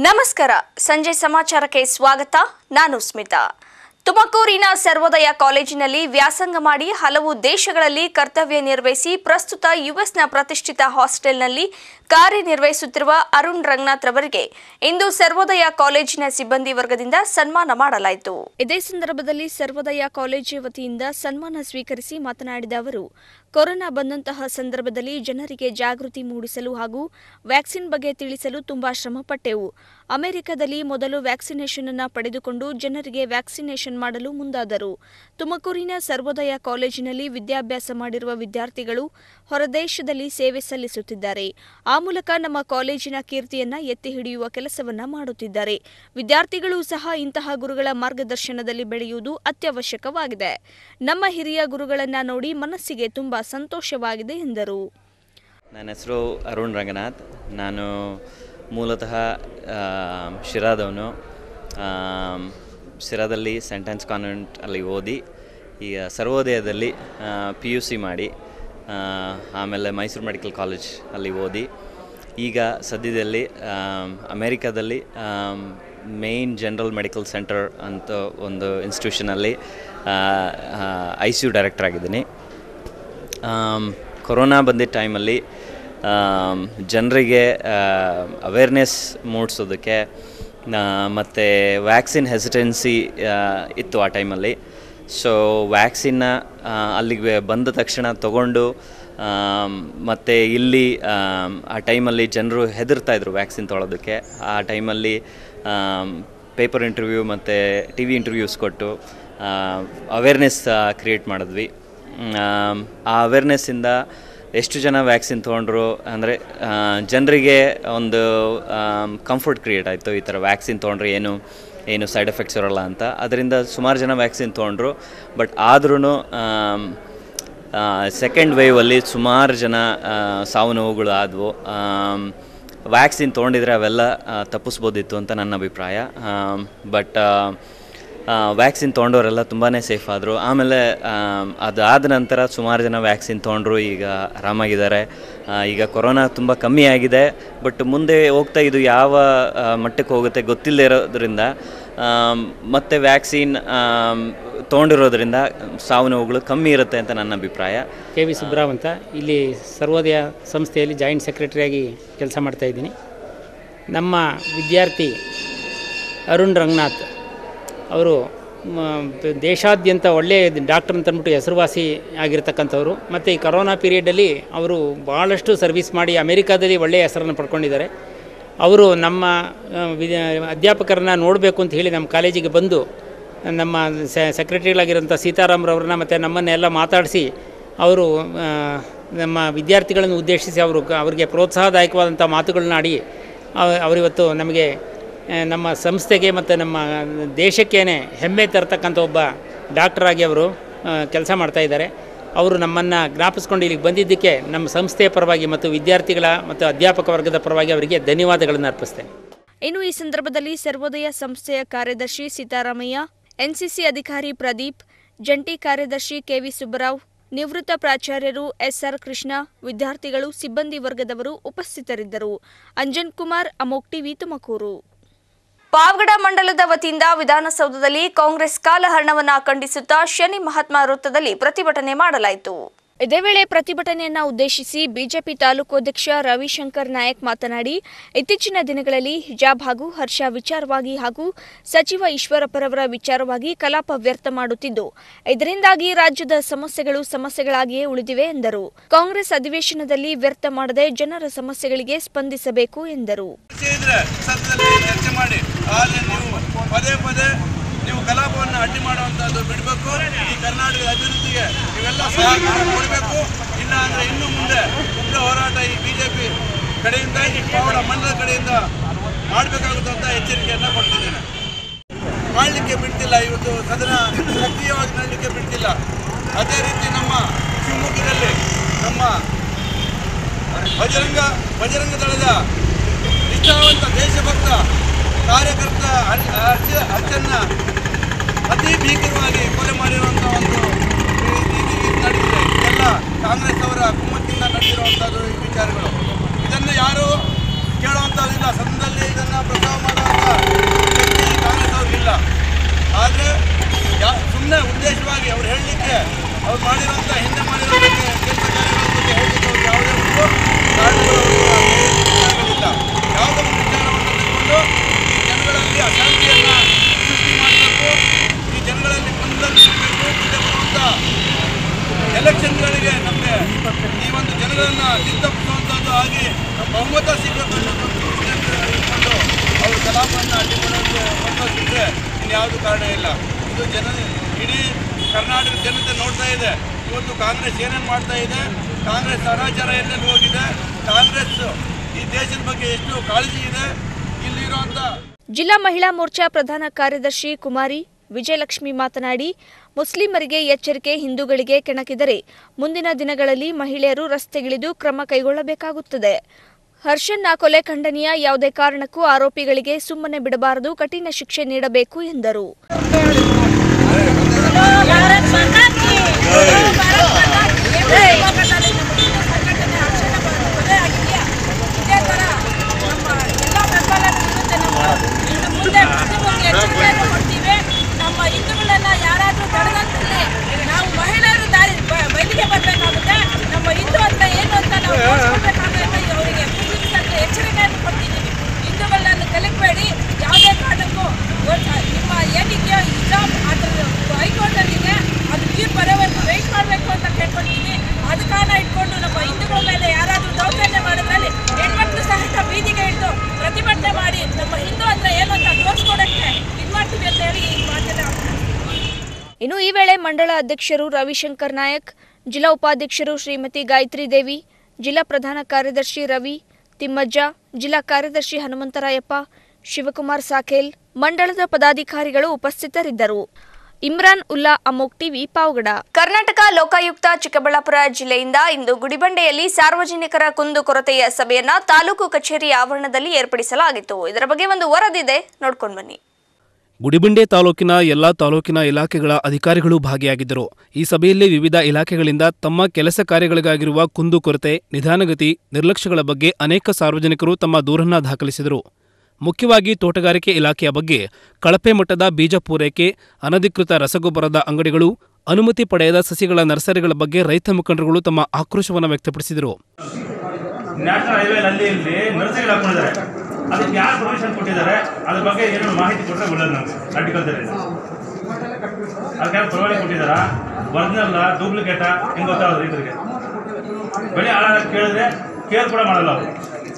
ನಮಸ್ಕಾರ ಸಂಜೆ ಸಮಾಚಾರಕ್ಕೆ ಸ್ವಾಗತ ನಾನು ಸ್ಮಿತಾ ತುಮಕೂರಿನ ಸರ್ವೋದಯ ಕಾಲೇಜಿನಲ್ಲಿ ವ್ಯಾಸಂಗ ಮಾಡಿ ಹಲವು ದೇಶಗಳಲ್ಲಿ ಕರ್ತವ್ಯ ನಿರ್ವಹಿಸಿ ಪ್ರಸ್ತುತ ಯುಎಸ್ನ ಪ್ರತಿಷ್ಠಿತ ಹಾಸ್ಟೆಲ್ನಲ್ಲಿ ಕಾರ್ಯನಿರ್ವಹಿಸುತ್ತಿರುವ ಅರುಣ್ ರಂಗನಾಥ್ ರವರಿಗೆ ಇಂದು ಸರ್ವೋದಯ ಕಾಲೇಜಿನ ಸಿಬ್ಬಂದಿ ವರ್ಗದಿಂದ ಸನ್ಮಾನ ಮಾಡಲಾಯಿತು। ಇದೇ ಸಂದರ್ಭದಲ್ಲಿ ಸರ್ವೋದಯ ಕಾಲೇಜು ವತಿಯಿಂದ ಸನ್ಮಾನ ಸ್ವೀಕರಿಸಿ ಮಾತನಾಡಿದ ಅವರು ಕೊರೋನಾ ಬಂದಂತಹ ಸಂದರ್ಭದಲ್ಲಿ ಜನರಿಗೆ ಜಾಗೃತಿ ಮೂಡಿಸಲು ಹಾಗೂ ವ್ಯಾಕ್ಸಿನ್ ಬಗ್ಗೆ ತಿಳಿಸಲು ತುಂಬಾ ಶ್ರಮಪಟ್ಟೆವು। ಅಮೆರಿಕದಲ್ಲಿ ಮೊದಲು ವ್ಯಾಕ್ಸಿನೇಷನ್ ಅನ್ನು ಪಡೆದುಕೊಂಡು ಜನರಿಗೆ ವ್ಯಾಕ್ಸಿನೇಷನ್ ಮಾಡಲು ಮುಂದಾದರು। ತುಮಕೂರಿನ ಸರ್ವೋದಯ ಕಾಲೇಜಿನಲ್ಲಿ ವಿದ್ಯಾಭ್ಯಾಸ ಮಾಡಿರುವ ವಿದ್ಯಾರ್ಥಿಗಳು ಹೊರದೇಶದಲ್ಲಿ ಸೇವೆ ಸಲ್ಲಿಸುತ್ತಿದ್ದಾರೆ। ಆ ಮೂಲಕ ನಮ್ಮ ಕಾಲೇಜಿನ ಕೀರ್ತಿಯನ್ನ ಎತ್ತಿ ಹಿಡಿಯುವ ಕೆಲಸವನ್ನ ಮಾಡುತ್ತಿದ್ದಾರೆ। ವಿದ್ಯಾರ್ಥಿಗಳು ಸಹ ಇಂತಹ ಗುರುಗಳ ಮಾರ್ಗದರ್ಶನದಲ್ಲಿ ಬೆಳೆಯುವುದು ಅತ್ಯವಶ್ಯಕವಾಗಿದೆ। ನಮ್ಮ ಹಿರಿಯ ಗುರುಗಳನ್ನ ನೋಡಿ ಮನಸ್ಸಿಗೆ ತುಂಬಾ ಸಂತೋಷವಾಗಿದೆ ಎಂದರು। ನನ್ನ ಹೆಸರು ಅರುಣ್ ರಂಗನಾಥ್। ನಾನು ಮೂಲತಃ ಶಿರಾದವನು। ಶಿರಾದಲ್ಲಿ ಸೆಂಟ್ ಆನ್ಸ್ ಕಾನ್ವೆಂಟ್ ಅಲ್ಲಿ ಓದಿ ಈಗ ಸರ್ವೋದಯದಲ್ಲಿ PUC ಮಾಡಿ ಆಮೇಲೆ ಮೈಸೂರು ಮೆಡಿಕಲ್ ಕಾಲೇಜ್ ಅಲ್ಲಿ ಓದಿ ಈಗ ಸದ್ಯದಲ್ಲಿ ಅಮೇರಿಕಾದಲ್ಲಿ ಮೇನ್ ಜನರಲ್ ಮೆಡಿಕಲ್ ಸೆಂಟರ್ ಅಂತ ಒಂದು ಇನ್ಸ್ಟಿಟ್ಯೂಷನಲ್ಲಿ ICU ಡೈರೆಕ್ಟರ್ ಆಗಿದ್ದೀನಿ। ಕೊರೋನಾ ಬಂದಿದ್ದ ಟೈಮಲ್ಲಿ ಜನರಿಗೆ ಅವೇರ್ನೆಸ್ ಮೂಡಿಸೋದಕ್ಕೆ ಮತ್ತು ವ್ಯಾಕ್ಸಿನ್ ಹೆಸಿಟೆನ್ಸಿ ಇತ್ತು ಆ ಟೈಮಲ್ಲಿ। ಸೊ ವ್ಯಾಕ್ಸಿನ್ನ ಅಲ್ಲಿಗೆ ಬಂದ ತಕ್ಷಣ ತಗೊಂಡು ಮತ್ತು ಇಲ್ಲಿ ಆ ಟೈಮಲ್ಲಿ ಜನರು ಹೆದರ್ತಾಯಿದ್ರು ವ್ಯಾಕ್ಸಿನ್ ತೊಗೊಳೋದಕ್ಕೆ। ಆ ಟೈಮಲ್ಲಿ ಪೇಪರ್ ಇಂಟರ್ವ್ಯೂ ಮತ್ತು TV ಇಂಟರ್ವ್ಯೂಸ್ ಕೊಟ್ಟು ಅವೇರ್ನೆಸ್ ಕ್ರಿಯೇಟ್ ಮಾಡಿದ್ವಿ। ಆ ಅವೇರ್ನೆಸ್ಸಿಂದ ಎಷ್ಟು ಜನ ವ್ಯಾಕ್ಸಿನ್ ತೊಗೊಂಡ್ರು ಅಂದರೆ ಜನರಿಗೆ ಒಂದು ಕಂಫರ್ಟ್ ಕ್ರಿಯೇಟ್ ಆಯಿತು, ಈ ಥರ ವ್ಯಾಕ್ಸಿನ್ ತೊಗೊಂಡ್ರೆ ಏನು ಸೈಡ್ ಎಫೆಕ್ಟ್ಸ್ ಇರೋಲ್ಲ ಅಂತ। ಅದರಿಂದ ಸುಮಾರು ಜನ ವ್ಯಾಕ್ಸಿನ್ ತೊಗೊಂಡ್ರು। ಬಟ್ ಆದ್ರೂ ಸೆಕೆಂಡ್ ವೇವಲ್ಲಿ ಸುಮಾರು ಜನ ಸಾವು ನೋವುಗಳು ಆದವು। ವ್ಯಾಕ್ಸಿನ್ ತೊಗೊಂಡಿದ್ರೆ ಅವೆಲ್ಲ ತಪ್ಪಿಸ್ಬೋದಿತ್ತು ಅಂತ ನನ್ನ ಅಭಿಪ್ರಾಯ। ಬಟ್ ವ್ಯಾಕ್ಸಿನ್ ತೊಗೊಂಡವರೆಲ್ಲ ತುಂಬಾ ಸೇಫ್ ಆದರು। ಆಮೇಲೆ ಅದಾದ ನಂತರ ಸುಮಾರು ಜನ ವ್ಯಾಕ್ಸಿನ್ ತೊಗೊಂಡ್ರು, ಈಗ ಆರಾಮಾಗಿದ್ದಾರೆ। ಈಗ ಕೊರೋನಾ ತುಂಬ ಕಮ್ಮಿ ಆಗಿದೆ, ಬಟ್ ಮುಂದೆ ಹೋಗ್ತಾ ಇದು ಯಾವ ಮಟ್ಟಕ್ಕೆ ಹೋಗುತ್ತೆ ಗೊತ್ತಿಲ್ಲದೆ ಇರೋದ್ರಿಂದ ಮತ್ತು ವ್ಯಾಕ್ಸಿನ್ ತೊಗೊಂಡಿರೋದ್ರಿಂದ ಸಾವು ನೋವುಗಳು ಕಮ್ಮಿ ಇರುತ್ತೆ ಅಂತ ನನ್ನ ಅಭಿಪ್ರಾಯ। KV ಸುಬ್ರಾವ್ ಅಂತ ಇಲ್ಲಿ ಸರ್ವೋದಯ ಸಂಸ್ಥೆಯಲ್ಲಿ ಜಾಯಿಂಟ್ ಸೆಕ್ರೆಟರಿಯಾಗಿ ಕೆಲಸ ಮಾಡ್ತಾಯಿದ್ದೀನಿ। ನಮ್ಮ ವಿದ್ಯಾರ್ಥಿ ಅರುಣ್ ರಂಗನಾಥ್ ಅವರು ದೇಶಾದ್ಯಂತ ಒಳ್ಳೆಯ ಡಾಕ್ಟರ್ ಅಂತ ಅಂದ್ಬಿಟ್ಟು ಹೆಸರುವಾಸಿ ಆಗಿರ್ತಕ್ಕಂಥವ್ರು। ಮತ್ತು ಈ ಕರೋನಾ ಪೀರಿಯಡಲ್ಲಿ ಅವರು ಭಾಳಷ್ಟು ಸರ್ವಿಸ್ ಮಾಡಿ ಅಮೇರಿಕಾದಲ್ಲಿ ಒಳ್ಳೆಯ ಹೆಸರನ್ನು ಪಡ್ಕೊಂಡಿದ್ದಾರೆ। ಅವರು ನಮ್ಮ ಅಧ್ಯಾಪಕರನ್ನ ನೋಡಬೇಕು ಅಂತ ಹೇಳಿ ನಮ್ಮ ಕಾಲೇಜಿಗೆ ಬಂದು ನಮ್ಮ ಸೆಕ್ರೆಟರಿಗಳಾಗಿರೋಂಥ ಸೀತಾರಾಮ್ರವ್ರನ್ನ ಮತ್ತು ನಮ್ಮನ್ನೆಲ್ಲ ಮಾತಾಡಿಸಿ ಅವರು ನಮ್ಮ ವಿದ್ಯಾರ್ಥಿಗಳನ್ನು ಉದ್ದೇಶಿಸಿ ಅವರಿಗೆ ಪ್ರೋತ್ಸಾಹದಾಯಕವಾದಂಥ ಮಾತುಗಳನ್ನ ಆಡಿ ಅವರಿವತ್ತು ನಮಗೆ ನಮ್ಮ ಸಂಸ್ಥೆಗೆ ಮತ್ತು ನಮ್ಮ ದೇಶಕ್ಕೇ ಹೆಮ್ಮೆ ತರತಕ್ಕಂಥ ಒಬ್ಬ ಡಾಕ್ಟರಾಗಿ ಅವರು ಕೆಲಸ ಮಾಡ್ತಾಯಿದ್ದಾರೆ। ಅವರು ನಮ್ಮನ್ನು ಜ್ಞಾಪಿಸ್ಕೊಂಡು ಇಲ್ಲಿಗೆ ಬಂದಿದ್ದಕ್ಕೆ ನಮ್ಮ ಸಂಸ್ಥೆಯ ಪರವಾಗಿ ಮತ್ತು ವಿದ್ಯಾರ್ಥಿಗಳ ಮತ್ತು ಅಧ್ಯಾಪಕ ವರ್ಗದ ಪರವಾಗಿ ಅವರಿಗೆ ಧನ್ಯವಾದಗಳನ್ನು ಅರ್ಪಿಸ್ತೇನೆ। ಇನ್ನು ಈ ಸಂದರ್ಭದಲ್ಲಿ ಸರ್ವೋದಯ ಸಂಸ್ಥೆಯ ಕಾರ್ಯದರ್ಶಿ ಸೀತಾರಾಮಯ್ಯ, NCC ಅಧಿಕಾರಿ ಪ್ರದೀಪ್, ಜಂಟಿ ಕಾರ್ಯದರ್ಶಿ KV ಸುಬ್ಬರಾವ್, ನಿವೃತ್ತ ಪ್ರಾಚಾರ್ಯರು SR ಕೃಷ್ಣ, ವಿದ್ಯಾರ್ಥಿಗಳು, ಸಿಬ್ಬಂದಿ ವರ್ಗದವರು ಉಪಸ್ಥಿತರಿದ್ದರು। ಅಂಜನ್ ಕುಮಾರ್, ಅಮೋಘ್ TV, ತುಮಕೂರು। ಪಾವಗಡ ಮಂಡಲದ ವತಿಯಿಂದ ವಿಧಾನಸೌಧದಲ್ಲಿ ಕಾಂಗ್ರೆಸ್ ಕಾಲಹರಣವನ್ನು ಖಂಡಿಸುತ್ತಾ ಶನಿ ಮಹಾತ್ಮ ವೃತ್ತದಲ್ಲಿ ಪ್ರತಿಭಟನೆ ಮಾಡಲಾಯಿತು। ಇದೇ ವೇಳೆ ಪ್ರತಿಭಟನೆಯನ್ನ ಉದ್ದೇಶಿಸಿ ಬಿಜೆಪಿ ತಾಲೂಕು ಅಧ್ಯಕ್ಷ ರವಿಶಂಕರ್ ನಾಯಕ್ ಮಾತನಾಡಿ, ಇತ್ತೀಚಿನ ದಿನಗಳಲ್ಲಿ ಹಿಜಾಬ್ ಹಾಗೂ ಹರ್ಷ ವಿಚಾರವಾಗಿ ಹಾಗೂ ಸಚಿವ ಈಶ್ವರಪ್ಪರವರ ವಿಚಾರವಾಗಿ ಕಲಾಪ ವ್ಯರ್ಥ ಮಾಡುತ್ತಿದ್ದು, ಇದರಿಂದಾಗಿ ರಾಜ್ಯದ ಸಮಸ್ಯೆಗಳಾಗಿಯೇ ಉಳಿದಿವೆ ಎಂದರು। ಕಾಂಗ್ರೆಸ್ ಅಧಿವೇಶನದಲ್ಲಿ ವ್ಯರ್ಥ ಮಾಡದೆ ಜನರ ಸಮಸ್ಯೆಗಳಿಗೆ ಸ್ಪಂದಿಸಬೇಕು ಎಂದರು। ನೀವು ಕಲಾಪವನ್ನು ಅಡ್ಡಿ ಮಾಡುವಂಥದ್ದು ಬಿಡಬೇಕು। ಈ ಕರ್ನಾಟಕದ ಅಭಿವೃದ್ಧಿಗೆ ನೀವೆಲ್ಲ ಸಹಕಾರ ಕೊಡಬೇಕು, ಇಲ್ಲ ಅಂದರೆ ಇನ್ನು ಮುಂದೆ ಉಗ್ರ ಹೋರಾಟ ಈ BJP ಕಡೆಯಿಂದ ಈ ಪಾವಗಡ ಮಂಡಲ ಕಡೆಯಿಂದ ಮಾಡಬೇಕಾಗುತ್ತೆ ಅಂತ ಎಚ್ಚರಿಕೆಯನ್ನು ಕೊಡ್ತಿದ್ದೇನೆ। ಮಾಡಲಿಕ್ಕೆ ಬಿಡ್ತಿಲ್ಲ, ಇವತ್ತು ಸದನ ಸಕ್ರಿಯವಾಗಿ ಮಾಡಲಿಕ್ಕೆ ಬಿಡ್ತಿಲ್ಲ। ಅದೇ ರೀತಿ ನಮ್ಮ ಶಿವಮೊಗ್ಗದಲ್ಲಿ ನಮ್ಮ ಬಜರಂಗ ದಳದ ನಿಷ್ಠಾವಂತ ದೇಶಭಕ್ತ ಕಾರ್ಯಕರ್ತ ಅರ್ಚನ್ನ ಅತಿ ಭೀಕರವಾಗಿ ಕೊಲೆ ಮಾಡಿರುವಂಥ ಒಂದು ನಡೆದಿದೆ। ಇದೆಲ್ಲ ಕಾಂಗ್ರೆಸ್ ಅವರ ಕುಮ್ಮಕ್ಕಿಂದ ನಡೆದಿರುವಂಥದ್ದು ಈ ವಿಚಾರಗಳು। ಇದನ್ನು ಯಾರು ಕೇಳುವಂಥದ್ದಿಲ್ಲ, ಸದನದಲ್ಲಿ ಇದನ್ನು ಪ್ರಸ್ತಾವ ಮಾಡುವ ಬಗ್ಗೆ ಅವ್ರು ಮಾಡಿರುವಂಥ ಹಿಂದೆ ಮಾಡಿರುವಂಥ ಕೆಲಸ ಕಾರ್ಯಗಳ ಬಗ್ಗೆ ಹೇಳಲಿಕ್ಕೆ ಅವ್ರಿಗೆ ಯಾವುದೇ ಒಂದು ಕಾರಣಗಳಿಲ್ಲ. ಯಾವುದೋ ಒಂದು ವಿಚಾರವನ್ನು ತೆಗೆದುಕೊಂಡು ಈ ಜನಗಳಲ್ಲಿ ಅಶಾಂತಿಯನ್ನು ಸೃಷ್ಟಿ ಮಾಡಬೇಕು, ಈ ಜನಗಳಲ್ಲಿ ಗೊಂದಲ ನೀಡಬೇಕು. ಮುಂದೆ ಬರುವಂಥ ಎಲೆಕ್ಷನ್ಗಳಿಗೆ ನಮಗೆ ಈ ಒಂದು ಜನಗಳನ್ನು ಚಿತ್ತಪಿಸುವಂಥದ್ದು ಆಗಿ ಬಹುಮತ ಸಿಗಬೇಕು ಇಟ್ಕೊಂಡು ಅವರು ಕಲಾಪವನ್ನು ಅಡ್ಡಿ ಮಾಡೋದು ಹೊರತುಬಿಟ್ರೆ ಇನ್ಯಾವುದು ಕಾರಣ ಇಲ್ಲ. ಇದು ಇಡೀ ಕರ್ನಾಟಕ ಜನತೆ ನೋಡ್ತಾ ಇದೆ. ಇವತ್ತು ಕಾಂಗ್ರೆಸ್ ಏನೇನು ಮಾಡ್ತಾ ಇದೆ, ಕಾಂಗ್ರೆಸ್ ಅನಾಚಾರ ಎಲ್ಲೆಲ್ಲಿ ಹೋಗಿದೆ, ಕಾಂಗ್ರೆಸ್ ಈ ದೇಶದ ಬಗ್ಗೆ ಎಷ್ಟು ಕಾಳಜಿ ಇದೆ. ಇಲ್ಲಿರುವಂಥ ಜಿಲ್ಲಾ ಮಹಿಳಾ ಮೋರ್ಚಾ ಪ್ರಧಾನ ಕಾರ್ಯದರ್ಶಿ ಕುಮಾರಿ ವಿಜಯಲಕ್ಷ್ಮಿ ಮಾತನಾಡಿ, ಮುಸ್ಲಿಮರಿಗೆ ಎಚ್ಚರಿಕೆ, ಹಿಂದೂಗಳಿಗೆ ಕೆಣಕಿದರೆ ಮುಂದಿನ ದಿನಗಳಲ್ಲಿ ಮಹಿಳೆಯರು ರಸ್ತೆಗಿಳಿದು ಕ್ರಮ ಕೈಗೊಳ್ಳಬೇಕಾಗುತ್ತದೆ. ಹರ್ಷನ್ನ ಕೊಲೆ ಖಂಡನೀಯ, ಯಾವುದೇ ಕಾರಣಕ್ಕೂ ಆರೋಪಿಗಳಿಗೆ ಸುಮ್ಮನೆ ಬಿಡಬಾರದು, ಕಠಿಣ ಶಿಕ್ಷೆ ನೀಡಬೇಕು ಎಂದರು. ನಮ್ಮ ಹಿಂದೂಗಳನ್ನ ಯಾರಾದರೂ ತಡೆದಂತಲ್ಲಿ ನಾವು ಮಹಿಳೆಯರು ಬಯಲಿಗೆ ಬರಬೇಕಾಗುತ್ತೆ. ನಮ್ಮ ಹಿಂದೂ ಅಂತ ಏನು ಅಂತ ನಾವು ತೋರಿಸ್ಕೊಳ್ಬೇಕಾಗುತ್ತೆ. ಅವರಿಗೆ ಎಚ್ಚರಿಕೆಯನ್ನು ಕೊಡ್ತಿದ್ದೀವಿ. ಹಿಂದೂಗಳನ್ನ ಕಲಿಕಬೇಡಿ, ಯಾವುದೇ ಕಾರಣಕ್ಕೂ ನಿಮ್ಮ ಏನಿದೆಯೋ ಹಿಜಾಬ್ ಅದರ ಹೈಕೋರ್ಟಲ್ಲಿದೆ, ಅದು ತೀರ್ಪು ಬರೋವರೆಗೂ ವೆಯ್ಟ್ ಮಾಡಬೇಕು ಅಂತ ಕೇಳ್ಕೊಳ್ತೀವಿ. ಅದು ಕಾರಣ ಇಟ್ಕೊಂಡು ನಮ್ಮ ಹಿಂದೂಗಳ ಮೇಲೆ ಯಾರಾದರೂ ದೌರ್ಜನ್ಯ ಮಾಡಿದ್ರಲ್ಲಿ ಹೆಣ್ಮಕ್ಳು ಸಹಿತ ಬೀದಿಗೆ ಹಿಡಿದು ಪ್ರತಿಭಟನೆ ಮಾಡಿ ನಮ್ಮ ಹಿಂದೂ ಅಂತ ಏನು ಅಂತ ತೋರಿಸ್ಕೊಡಕ್ಕೆ ಇದು ಮಾಡ್ತೀವಿ ಅಂತ ಹೇಳಿ ಈ ಮಾತನ್ನ. ಇನ್ನು ಈ ವೇಳೆ ಮಂಡಳ ಅಧ್ಯಕ್ಷರು ರವಿಶಂಕರ್ ನಾಯಕ್, ಜಿಲ್ಲಾ ಉಪಾಧ್ಯಕ್ಷರು ಶ್ರೀಮತಿ ಗಾಯತ್ರಿ ದೇವಿ, ಜಿಲ್ಲಾ ಪ್ರಧಾನ ಕಾರ್ಯದರ್ಶಿ ರವಿ, ತಿಮ್ಮಜ್ಜ, ಜಿಲ್ಲಾ ಕಾರ್ಯದರ್ಶಿ ಹನುಮಂತರಾಯಪ್ಪ, ಶಿವಕುಮಾರ್ ಸಾಖೇಲ್, ಮಂಡಳದ ಪದಾಧಿಕಾರಿಗಳು ಉಪಸ್ಥಿತರಿದ್ದರು. ಇಮ್ರಾನ್ ಉಲ್ಲಾ, ಅಮೋಘ್ ಟಿವಿ, ಪಾವಗಡ. ಕರ್ನಾಟಕ ಲೋಕಾಯುಕ್ತ ಚಿಕ್ಕಬಳ್ಳಾಪುರ ಜಿಲ್ಲೆಯಿಂದ ಇಂದು ಗುಡಿಬಂಡೆಯಲ್ಲಿ ಸಾರ್ವಜನಿಕರ ಕುಂದುಕೊರತೆಯ ಸಭೆಯನ್ನ ತಾಲೂಕು ಕಚೇರಿ ಆವರಣದಲ್ಲಿ ಏರ್ಪಡಿಸಲಾಗಿತ್ತು. ಇದರ ಬಗ್ಗೆ ಒಂದು ವರದಿದೆ, ನೋಡ್ಕೊಂಡು ಬನ್ನಿ. ಗುಡಿಬಂಡೆ ತಾಲೂಕಿನ ಎಲ್ಲಾ ತಾಲೂಕಿನ ಇಲಾಖೆಗಳ ಅಧಿಕಾರಿಗಳು ಭಾಗಿಯಾಗಿದ್ದರು. ಈ ಸಭೆಯಲ್ಲಿ ವಿವಿಧ ಇಲಾಖೆಗಳಿಂದ ತಮ್ಮ ಕೆಲಸ ಕಾರ್ಯಗಳಿಗಾಗಿರುವ ಕುಂದುಕೊರತೆ, ನಿಧಾನಗತಿ, ನಿರ್ಲಕ್ಷ್ಯಗಳ ಬಗ್ಗೆ ಅನೇಕ ಸಾರ್ವಜನಿಕರು ತಮ್ಮ ದೂರನ್ನ ದಾಖಲಿಸಿದರು. ಮುಖ್ಯವಾಗಿ ತೋಟಗಾರಿಕೆ ಇಲಾಖೆಯ ಬಗ್ಗೆ ಕಳಪೆ ಮಟ್ಟದ ಬೀಜ ಪೂರೈಕೆ, ಅನಧಿಕೃತ ರಸಗೊಬ್ಬರದ ಅಂಗಡಿಗಳು, ಅನುಮತಿ ಪಡೆಯದ ಸಸಿಗಳ ನರ್ಸರಿಗಳ ಬಗ್ಗೆ ರೈತ ಮುಖಂಡರುಗಳು ತಮ್ಮ ಆಕ್ರೋಶವನ್ನು ವ್ಯಕ್ತಪಡಿಸಿದರು. ನ್ಯಾಷನಲ್ ಹೈವೇನಲ್ಲಿ ನರ್ಸರಿಗಳು ಹಾಕೊಂಡಿದ್ದಾರೆ, ಅದಕ್ಕೆ ಯಾರು ಪರ್ಮಿಷನ್ ಕೊಟ್ಟಿದ್ದಾರೆ ಅದ್ರ ಬಗ್ಗೆ ಏನೋ ಮಾಹಿತಿ ಕೊಟ್ಟರೆ ಒಳ್ಳೆಯದು. ನಮಗೆ ಅಡ್ಡಿಕಲ್ತಾರೆ ಅದಕ್ಕೆ ಯಾರು ಪರವಾನಗಿ ಕೊಟ್ಟಿದ್ದಾರಾ, ಒರಿಜಿನಲ್ಲ ಡೂಪ್ಲಿಕೇಟಾ ಹೆಂಗೆ ಗೊತ್ತಾಗೋದು ರೈತರಿಗೆ? ಬೆಳೆ ಹಾಳಾಗ ಕೇಳಿದ್ರೆ ಕೇರ್ ಕೂಡ ಮಾಡಲ್ಲ ಅವರು.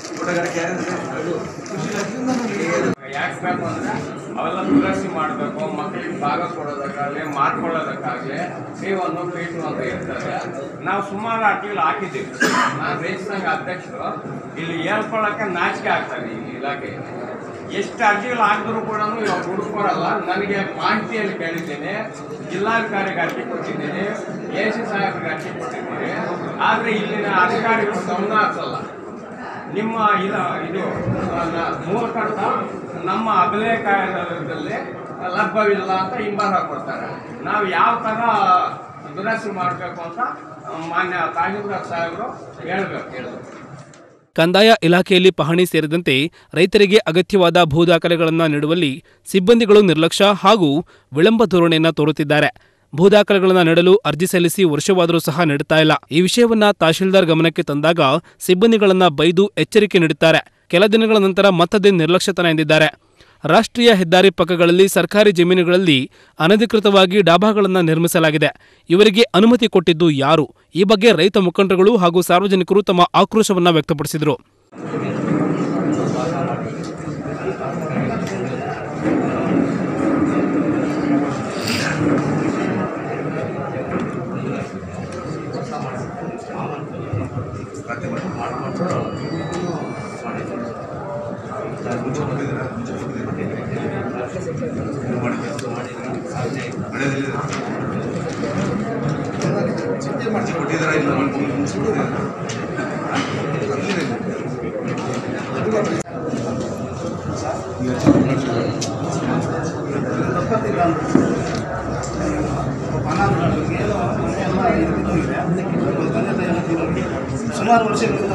ಯಾಕೆ ಬೇಕು ಅಂದರೆ ಅವೆಲ್ಲ ದುರಸ್ತಿ ಮಾಡಬೇಕು, ಮಕ್ಕಳಿಗೆ ಭಾಗ ಕೊಡೋದಕ್ಕಾಗಲಿ ಮಾಡ್ಕೊಳ್ಳೋದಕ್ಕಾಗಲಿ ನೀವೊಂದು ಫೀಟು ಅಂತ ಇರ್ತದೆ. ನಾವು ಸುಮಾರು ಅರ್ಜಿಗಳು ಹಾಕಿದ್ದೀವಿ. ನಾನು ರೈತ ಸಂಘ ಅಧ್ಯಕ್ಷರು, ಇಲ್ಲಿ ಹೇಳ್ಕೊಳ್ಳೋಕ್ಕೆ ನಾಚಿಕೆ ಆಗ್ತದೆ ಈ ಇಲಾಖೆ. ಎಷ್ಟು ಅರ್ಜಿಗಳು ಹಾಕಿದ್ರು ಕೂಡ ಇವಾಗ ಹುಡುಕೊಡಲ್ಲ. ನನಗೆ ಮಾಹಿತಿಯಲ್ಲಿ ಕೇಳಿದ್ದೇನೆ, ಜಿಲ್ಲಾಧಿಕಾರಿಗೆ ಅರ್ಜಿ ಕೊಟ್ಟಿದ್ದೀನಿ, AC ಸಾಹೇಬ್ರಿಗೆ ಅರ್ಜಿ ಕೊಟ್ಟಿದ್ದೀನಿ. ಆದರೆ ಇಲ್ಲಿನ ಅಧಿಕಾರಿಗಳು ಗಮನ ಹರಿಸಲ್ಲ. ನಿಮ್ಮ ಇದು ಮೂಲಕರ್ತ ನಮ್ಮ ಅಭಿಲೇಖದಲ್ಲಿ ಲಭ್ಯವಿಲ್ಲ ಅಂತ ಹಿಂಬರ ಕೊಡ್ತಾರೆ. ನಾವು ಯಾವ ಥರ ದುರಸ್ತಿ ಮಾಡಬೇಕು ಅಂತ ಮಾನ್ಯ ತಹಶೀಲ್ದಾರ್ ಸಾಹೇಬರು ಹೇಳಬೇಕು. ಕಂದಾಯ ಇಲಾಖೆಯಲ್ಲಿ ಪಹಣಿ ಸೇರಿದಂತೆ ರೈತರಿಗೆ ಅಗತ್ಯವಾದ ಭೂ ದಾಖಲೆಗಳನ್ನು ನೀಡುವಲ್ಲಿ ಸಿಬ್ಬಂದಿಗಳು ನಿರ್ಲಕ್ಷ್ಯ ಹಾಗೂ ವಿಳಂಬ ಧೋರಣೆಯನ್ನು ತೋರುತ್ತಿದ್ದಾರೆ. ಭೂ ದಾಖಲೆಗಳನ್ನು ನೀಡಲು ಅರ್ಜಿ ಸಲ್ಲಿಸಿ ವರ್ಷವಾದರೂ ಸಹ ನೀಡುತ್ತಾ ಇಲ್ಲ. ಈ ವಿಷಯವನ್ನ ತಹಶೀಲ್ದಾರ್ ಗಮನಕ್ಕೆ ತಂದಾಗ ಸಿಬ್ಬಂದಿಗಳನ್ನ ಬೈದು ಎಚ್ಚರಿಕೆ ನೀಡುತ್ತಾರೆ. ಕೆಲ ದಿನಗಳ ನಂತರ ಮತ್ತದೇ ನಿರ್ಲಕ್ಷ್ಯತನ ಎಂದಿದ್ದಾರೆ. ರಾಷ್ಟ್ರೀಯ ಹೆದ್ದಾರಿ ಪಕ್ಕಗಳಲ್ಲಿ ಸರ್ಕಾರಿ ಜಮೀನುಗಳಲ್ಲಿ ಅನಧಿಕೃತವಾಗಿ ಡಾಬಾಗಳನ್ನು ನಿರ್ಮಿಸಲಾಗಿದೆ. ಇವರಿಗೆ ಅನುಮತಿ ಕೊಟ್ಟಿದ್ದು ಯಾರು? ಈ ಬಗ್ಗೆ ರೈತ ಮುಖಂಡರುಗಳು ಹಾಗೂ ಸಾರ್ವಜನಿಕರು ತಮ್ಮ ಆಕ್ರೋಶವನ್ನು ವ್ಯಕ್ತಪಡಿಸಿದರು. ಸುಮಾರು ವರ್ಷಗಳಿಂದ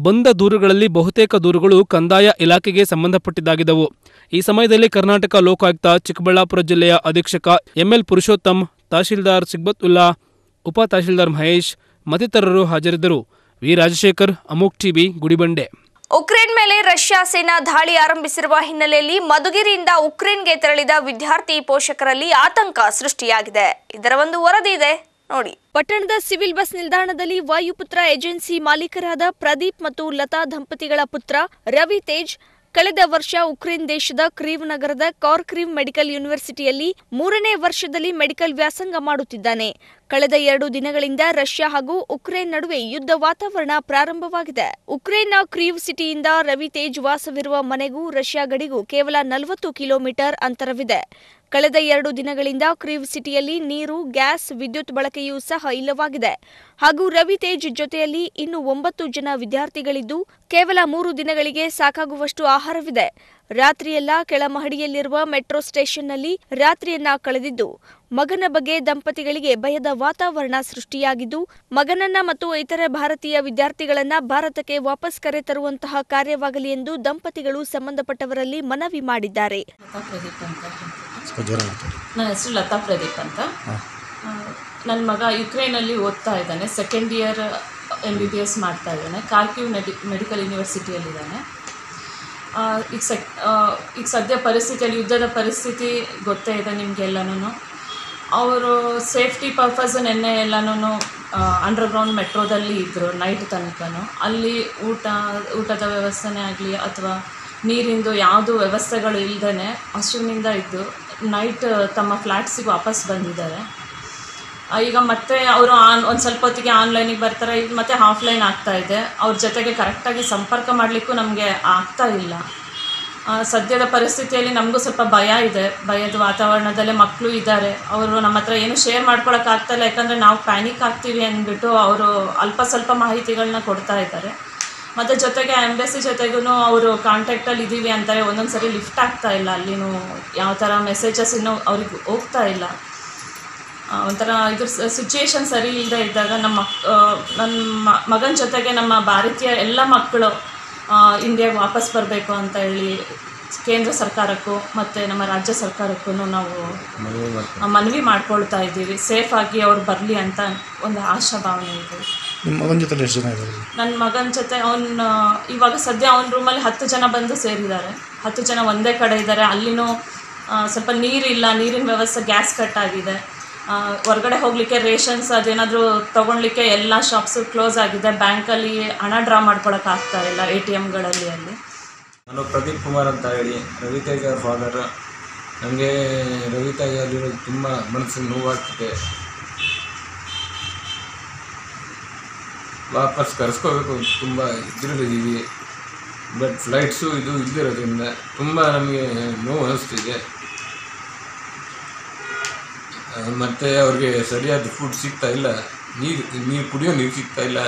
ಬಂದ ದೂರುಗಳಲ್ಲಿ ಬಹುತೇಕ ದೂರುಗಳು ಕಂದಾಯ ಇಲಾಖೆಗೆ ಸಂಬಂಧಪಟ್ಟಿದ್ದಾಗಿದ್ದವು. ಈ ಸಮಯದಲ್ಲಿ ಕರ್ನಾಟಕ ಲೋಕಾಯುಕ್ತ ಚಿಕ್ಕಬಳ್ಳಾಪುರ ಜಿಲ್ಲೆಯ ಅಧೀಕ್ಷಕ ಎಂಎಲ್ ಪುರುಷೋತ್ತಮ್, ತಹಶೀಲ್ದಾರ್ ಸಿಗ್ಬತ್-ಉಲ್ಲಾ, ಉಪ ತಹಶೀಲ್ದಾರ್ ಮಹೇಶ್ ಮತ್ತಿತರರು ಹಾಜರಿದ್ದರು. V Rajashekhar, Amogh TV, Gudibande. Ukraine ಮೇಲೆ ರಷ್ಯಾ ಸೇನಾ ದಾಳಿ ಆರಂಭಿಸಿರುವ ಹಿನ್ನೆಲೆಯಲ್ಲಿ ಮಧುಗಿರಿಯಿಂದ ಉಕ್ರೇನ್ಗೆ ತೆರಳಿದ ವಿದ್ಯಾರ್ಥಿ ಪೋಷಕರಲ್ಲಿ ಆತಂಕ ಸೃಷ್ಟಿಯಾಗಿದೆ. ಇದರ ಒಂದು ವರದಿ ಇದೆ ನೋಡಿ. ಪಟ್ಟಣದ ಸಿವಿಲ್ ಬಸ್ ನಿಲ್ದಾಣದಲ್ಲಿ ವಾಯುಪುತ್ರ ಏಜೆನ್ಸಿ ಮಾಲೀಕರಾದ ಪ್ರದೀಪ್ ಮತ್ತು ಲತಾ ದಂಪತಿಗಳ ಪುತ್ರ ರವಿ ತೇಜ್ ಕಳೆದ ವರ್ಷ ಉಕ್ರೇನ್ ದೇಶದ ಕ್ರೀವ್ ನಗರದ ಕಾರ್ಕ್ರೀವ್ ಮೆಡಿಕಲ್ ಯೂನಿವರ್ಸಿಟಿಯಲ್ಲಿ 3ನೇ ವರ್ಷದಲ್ಲಿ ಮೆಡಿಕಲ್ ವ್ಯಾಸಂಗ ಮಾಡುತ್ತಿದ್ದಾನೆ. ಕಳೆದ 2 ದಿನಗಳಿಂದ ರಷ್ಯಾ ಹಾಗೂ ಉಕ್ರೇನ್ ನಡುವೆ ಯುದ್ಧ ವಾತಾವರಣ ಪ್ರಾರಂಭವಾಗಿದೆ. ಉಕ್ರೇನ್ನ ಕ್ರೀವ್ ಸಿಟಿಯಿಂದ ರವಿ ತೇಜ್ ವಾಸವಿರುವ ಮನೆಗೂ ರಷ್ಯಾ ಗಡಿಗೂ ಕೇವಲ 40 ಕಿಲೋಮೀಟರ್ ಅಂತರವಿದೆ. ಕಳೆದ 2 ದಿನಗಳಿಂದ ಕ್ರೀವ್ ಸಿಟಿಯಲ್ಲಿ ನೀರು, ಗ್ಯಾಸ್, ವಿದ್ಯುತ್ ಬಳಕೆಯೂ ಸಹ ಇಲ್ಲವಾಗಿದೆ. ಹಾಗೂ ರವಿ ತೇಜ್ ಜೊತೆಯಲ್ಲಿ ಇನ್ನು 9 ಜನ ವಿದ್ಯಾರ್ಥಿಗಳಿದ್ದು ಕೇವಲ 3 ದಿನಗಳಿಗೆ ಸಾಕಾಗುವಷ್ಟು ಆಹಾರವಿದೆ. ರಾತ್ರಿಯೆಲ್ಲ ಕೆಳಮಹಡಿಯಲ್ಲಿರುವ ಮೆಟ್ರೋ ಸ್ಟೇಷನ್ನಲ್ಲಿ ರಾತ್ರಿಯನ್ನ ಕಳೆದಿದ್ದು ಮಗನ ಬಗ್ಗೆ ದಂಪತಿಗಳಿಗೆ ಭಯದ ವಾತಾವರಣ ಸೃಷ್ಟಿಯಾಗಿದ್ದು, ಮಗನನ್ನ ಮತ್ತು ಇತರೆ ಭಾರತೀಯ ವಿದ್ಯಾರ್ಥಿಗಳನ್ನ ಭಾರತಕ್ಕೆ ವಾಪಸ್ ಕರೆತರುವಂತಹ ಕಾರ್ಯವಾಗಲಿ ಎಂದು ದಂಪತಿಗಳು ಸಂಬಂಧಪಟ್ಟವರಲ್ಲಿ ಮನವಿ ಮಾಡಿದ್ದಾರೆ. ನನ್ನ ಹೆಸರು ಲತಾ ಪ್ರದೀಪ್ ಅಂತ. ನನ್ನ ಮಗ ಯುಕ್ರೇನಲ್ಲಿ ಓದ್ತಾ ಇದ್ದಾನೆ. 2nd ಇಯರ್ MBBS ಮಾಡ್ತಾ ಇದ್ದಾನೆ. ಕಾರ್ಕ್ರೀವ್ ಮೆಡಿಕಲ್ ಯೂನಿವರ್ಸಿಟಿಯಲ್ಲಿದ್ದಾನೆ. ಈಗ ಸದ್ಯ ಪರಿಸ್ಥಿತಿಯಲ್ಲಿ ಯುದ್ಧದ ಪರಿಸ್ಥಿತಿ ಗೊತ್ತೇ ಇದೆ ನಿಮಗೆಲ್ಲನೂ. ಅವರು ಸೇಫ್ಟಿ ಪರ್ಪಸ್ ನೆನ್ನೆ ಎಲ್ಲನೂ ಅಂಡರ್ಗ್ರೌಂಡ್ ಮೆಟ್ರೋದಲ್ಲಿ ಇದ್ದರು ನೈಟ್ ತನಕನೂ. ಅಲ್ಲಿ ಊಟದ ವ್ಯವಸ್ಥೆನೇ ಆಗಲಿ ಅಥವಾ ನೀರಿಂದು ಯಾವುದು ವ್ಯವಸ್ಥೆಗಳು ಇಲ್ಲದೇ ಹಸುವಿನಿಂದ ಇದ್ದು ನೈಟ್ ತಮ್ಮ ಫ್ಲ್ಯಾಟ್ಸಿಗೆ ವಾಪಸ್ ಬಂದಿದ್ದಾರೆ. ಈಗ ಮತ್ತೆ ಅವರು ಒಂದು ಸ್ವಲ್ಪ ಹೊತ್ತಿಗೆ ಆನ್ಲೈನಿಗೆ ಬರ್ತಾರೆ, ಈಗ ಮತ್ತೆ ಆಫ್ಲೈನ್ ಆಗ್ತಾಯಿದೆ. ಅವ್ರ ಜೊತೆಗೆ ಕರೆಕ್ಟಾಗಿ ಸಂಪರ್ಕ ಮಾಡಲಿಕ್ಕೂ ನಮಗೆ ಆಗ್ತಾ ಇಲ್ಲ. ಸದ್ಯದ ಪರಿಸ್ಥಿತಿಯಲ್ಲಿ ನಮಗೂ ಸ್ವಲ್ಪ ಭಯ ಇದೆ. ಭಯದ ವಾತಾವರಣದಲ್ಲೇ ಮಕ್ಕಳು ಇದ್ದಾರೆ. ಅವರು ನಮ್ಮ ಹತ್ರ ಏನು ಶೇರ್ ಮಾಡ್ಕೊಳಕ್ಕಾಗ್ತಾಯಿಲ್ಲ, ಯಾಕಂದರೆ ನಾವು ಪ್ಯಾನಿಕ್ ಆಗ್ತೀವಿ ಅಂದ್ಬಿಟ್ಟು ಅವರು ಅಲ್ಪ ಸ್ವಲ್ಪ ಮಾಹಿತಿಗಳನ್ನ ಕೊಡ್ತಾ ಇದ್ದಾರೆ. ಮತ್ತು ಜೊತೆಗೆ ಎಂಬೆಸಿ ಜೊತೆಗೂ ಅವರು ಕಾಂಟ್ಯಾಕ್ಟಲ್ಲಿ ಇದ್ದೀವಿ ಅಂತಾರೆ. ಒಂದೊಂದು ಸರಿ ಲಿಫ್ಟ್ ಆಗ್ತಾ ಇಲ್ಲ, ಅಲ್ಲಿನೂ ಯಾವ ಥರ ಮೆಸೇಜಸ್ ಇನ್ನೂ ಅವ್ರಿಗೆ ಹೋಗ್ತಾ ಇಲ್ಲ. ಒಂಥರ ಇದ್ರ ಸಿಚುಯೇಷನ್ ಸರಿ ಇಲ್ಲದೆ ಇದ್ದಾಗ ನನ್ನ ಮಗನ ಜೊತೆಗೆ ನಮ್ಮ ಭಾರತೀಯ ಎಲ್ಲ ಮಕ್ಕಳು ಇಂಡಿಯಾಗೆ ವಾಪಸ್ ಬರಬೇಕು ಅಂತ ಹೇಳಿ ಕೇಂದ್ರ ಸರ್ಕಾರಕ್ಕೂ ಮತ್ತು ನಮ್ಮ ರಾಜ್ಯ ಸರ್ಕಾರಕ್ಕೂ ನಾವು ಮನವಿ ಮಾಡ್ಕೊಳ್ತಾ ಇದ್ದೀವಿ. ಸೇಫಾಗಿ ಅವ್ರು ಬರಲಿ ಅಂತ ಒಂದು ಆಶಾಭಾವನೆ ಇದೆ. ನಿಮ್ಮ ಮಗನ ಜೊತೆ ಎಷ್ಟು ಜನ ಇದ್ದಾರೆ? ನನ್ನ ಮಗನ ಜೊತೆ ಇವಾಗ ಸದ್ಯ ಅವನ ರೂಮಲ್ಲಿ 10 ಜನ ಬಂದು ಸೇರಿದ್ದಾರೆ. 10 ಜನ ಒಂದೇ ಕಡೆ ಇದ್ದಾರೆ. ಅಲ್ಲಿನೂ ಸ್ವಲ್ಪ ನೀರಿಲ್ಲ, ನೀರಿನ ವ್ಯವಸ್ಥೆ ಗ್ಯಾಸ್ ಕಟ್ ಆಗಿದೆ. ಹೊರಗಡೆ ಹೋಗಲಿಕ್ಕೆ ರೇಷನ್ಸ್ ಅದೇನಾದರೂ ತೊಗೊಳ್ಲಿಕ್ಕೆ ಎಲ್ಲ ಶಾಪ್ಸು ಕ್ಲೋಸ್ ಆಗಿದೆ. ಬ್ಯಾಂಕಲ್ಲಿ ಹಣ ಡ್ರಾ ಮಾಡ್ಕೊಳಕ್ಕಾಗ್ತಾ ಇಲ್ಲ ATMಗಳಲ್ಲಿ. ಅಲ್ಲಿ ನಾನು ಪ್ರದೀಪ್ ಕುಮಾರ್ ಅಂತ ಹೇಳಿ ರವಿತೇಜ್ ಅವ್ರ ಫಾದರ್. ನನಗೆ ರವಿತೇಜ್ ಅಲ್ಲಿರೋದು ತುಂಬ ಮನಸ್ಸಿಗೆ ನೋವಾಗ್ತಿದೆ. ವಾಪಸ್ ಕರೆಸ್ಕೋಬೇಕು ತುಂಬ ಇದ್ರಲ್ಲಿದ್ದೀವಿ. ಬಟ್ ಫ್ಲೈಟ್ಸು ಇದು ಇದ್ದಿರೋದ್ರಿಂದ ತುಂಬ ನಮಗೆ ನೋವು ಅನ್ನಿಸ್ತಿದೆ. ಮತ್ತು ಅವ್ರಿಗೆ ಸರಿಯಾದ ಫುಡ್ ಸಿಗ್ತಾ ಇಲ್ಲ, ನೀರು ಕುಡಿಯೋ ನೀರು ಸಿಗ್ತಾ ಇಲ್ಲ.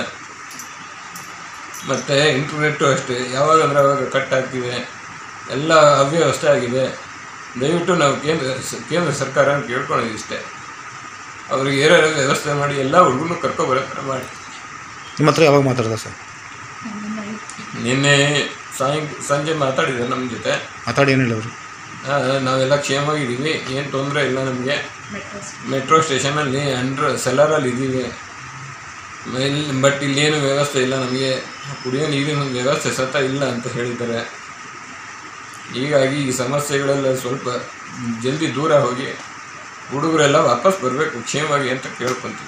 ಮತ್ತು ಇಂಟರ್ನೆಟ್ಟು ಅಷ್ಟೇ, ಯಾವಾಗಂದ್ರೆ ಆವಾಗ ಕಟ್ ಆಗ್ತಿದೆ. ಎಲ್ಲ ಅವ್ಯವಸ್ಥೆ ಆಗಿದೆ. ದಯವಿಟ್ಟು ನಾವು ಕೇಂದ್ರ ಸರ್ಕಾರ ಕೇಳ್ಕೊಳ್ಳೋದು ಇಷ್ಟೇ, ಅವ್ರಿಗೆ ಏರೋ ವ್ಯವಸ್ಥೆ ಮಾಡಿ ಎಲ್ಲ ಹುಡುಗನೂ ಕರ್ಕೊಬರೋ ಥರ ಮಾಡಿ. ನಿಮ್ಮ ಹತ್ರ ಯಾವಾಗ ಮಾತಾಡ್ದ ಸರ್? ನಿನ್ನೆ ಸಂಜೆ ಮಾತಾಡಿದ್ದಾರೆ ನಮ್ಮ ಜೊತೆ. ಮಾತಾಡಿ ಏನು ಹೇಳಿದ್ರು? ನಾವೆಲ್ಲ ಕ್ಷೇಮವಾಗಿದ್ದೀವಿ, ಏನು ತೊಂದರೆ ಇಲ್ಲ ನಮಗೆ. ಮೆಟ್ರೋ ಸ್ಟೇಷನಲ್ಲಿ ಸೆಲ್ಲರಲ್ಲಿ ಇದ್ದೀವಿ. ಬಟ್ ಇಲ್ಲೇನು ವ್ಯವಸ್ಥೆ ಇಲ್ಲ, ನಮಗೆ ಕುಡಿಯೋ ನೀರಿನ ವ್ಯವಸ್ಥೆ ಸತ ಇಲ್ಲ ಅಂತ ಹೇಳಿದ್ದಾರೆ. ಹೀಗಾಗಿ ಈ ಸಮಸ್ಯೆಗಳೆಲ್ಲ ಸ್ವಲ್ಪ ಜಲ್ದಿ ದೂರ ಹೋಗಿ ಹುಡುಗರೆಲ್ಲ ವಾಪಸ್ ಬರಬೇಕು ಕ್ಷೇಮವಾಗಿ ಅಂತ ಕೇಳ್ಕೊಂತೀವಿ.